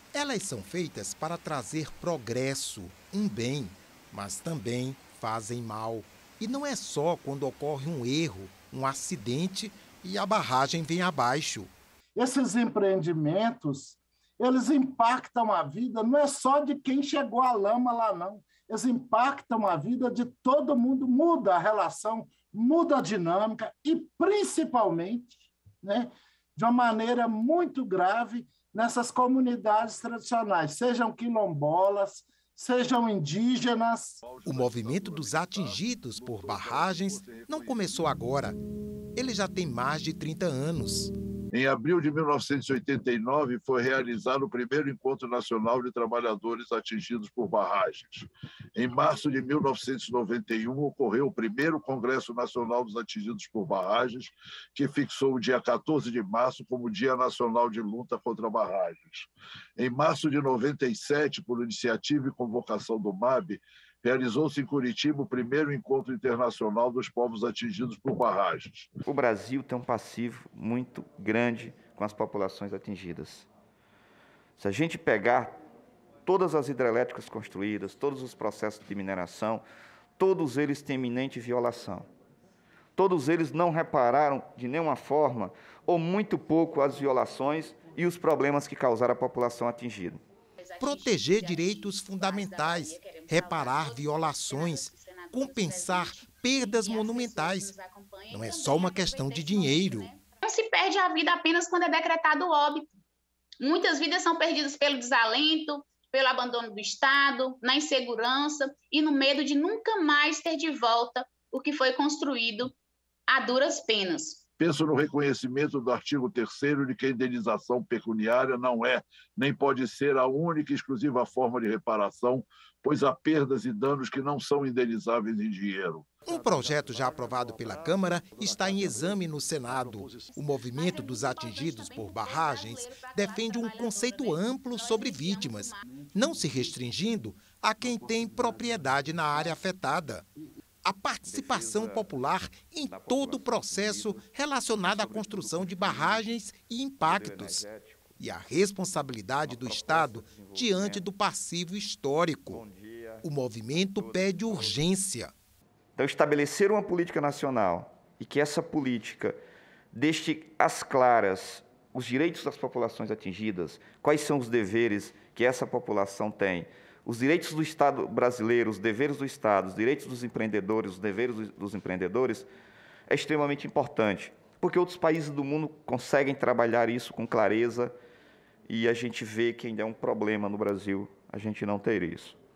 Elas são feitas para trazer progresso, um bem, mas também fazem mal. E não é só quando ocorre um erro, um acidente e a barragem vem abaixo. Esses empreendimentos, eles impactam a vida, não é só de quem chegou à lama lá, não. Eles impactam a vida de todo mundo, muda a relação, muda a dinâmica e, principalmente, né, de uma maneira muito grave nessas comunidades tradicionais, sejam quilombolas, sejam indígenas. O movimento dos atingidos por barragens não começou agora. Ele já tem mais de 30 anos. Em abril de 1989, foi realizado o primeiro Encontro Nacional de Trabalhadores Atingidos por Barragens. Em março de 1991, ocorreu o primeiro Congresso Nacional dos Atingidos por Barragens, que fixou o dia 14 de março como Dia Nacional de Luta contra Barragens. Em março de 97, por iniciativa e convocação do MAB, realizou-se em Curitiba o primeiro encontro internacional dos povos atingidos por barragens. O Brasil tem um passivo muito grande com as populações atingidas. Se a gente pegar todas as hidrelétricas construídas, todos os processos de mineração, todos eles têm iminente violação. Todos eles não repararam de nenhuma forma, ou muito pouco, as violações e os problemas que causaram a população atingida. Proteger direitos fundamentais, reparar violações, compensar perdas monumentais. Não é só uma questão de dinheiro. Não se perde a vida apenas quando é decretado o óbito. Muitas vidas são perdidas pelo desalento, pelo abandono do Estado, na insegurança e no medo de nunca mais ter de volta o que foi construído a duras penas. Penso no reconhecimento do artigo 3º de que a indenização pecuniária não é, nem pode ser a única e exclusiva forma de reparação, pois há perdas e danos que não são indenizáveis em dinheiro. Um projeto já aprovado pela Câmara está em exame no Senado. O movimento dos atingidos por barragens defende um conceito amplo sobre vítimas, não se restringindo a quem tem propriedade na área afetada. A participação popular em todo o processo relacionado à construção de barragens e impactos. E a responsabilidade do Estado diante do passivo histórico. O movimento pede urgência. Então, estabelecer uma política nacional e que essa política deixe às claras os direitos das populações atingidas, quais são os deveres que essa população tem, os direitos do Estado brasileiro, os deveres do Estado, os direitos dos empreendedores, os deveres dos empreendedores, é extremamente importante, porque outros países do mundo conseguem trabalhar isso com clareza e a gente vê que ainda é um problema no Brasil a gente não ter isso.